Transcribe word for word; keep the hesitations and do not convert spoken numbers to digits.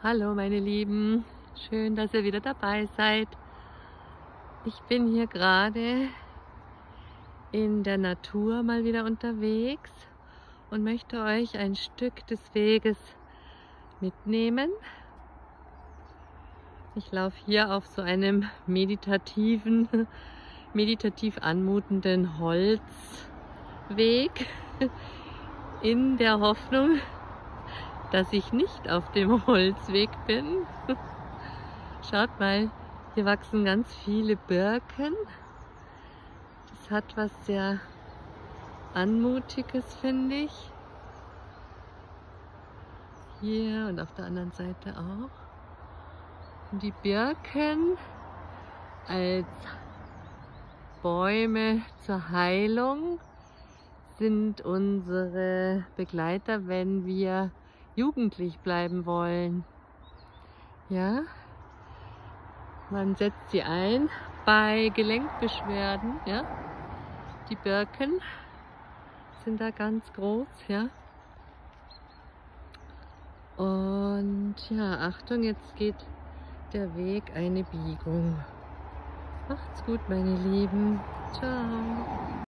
Hallo meine Lieben, schön, dass ihr wieder dabei seid. Ich bin hier gerade in der Natur mal wieder unterwegs und möchte euch ein Stück des Weges mitnehmen. Ich laufe hier auf so einem meditativen, meditativ anmutenden Holzweg in der Hoffnung, dass ich nicht auf dem Holzweg bin. Schaut mal, hier wachsen ganz viele Birken. Das hat was sehr Anmutiges, finde ich. Hier und auf der anderen Seite auch. Und die Birken als Bäume zur Heilung sind unsere Begleiter, wenn wir jugendlich bleiben wollen. Ja, man setzt sie ein bei Gelenkbeschwerden. Ja, die Birken sind da ganz groß. Ja, und ja, Achtung, jetzt geht der Weg eine Biegung. Macht's gut, meine Lieben. Ciao.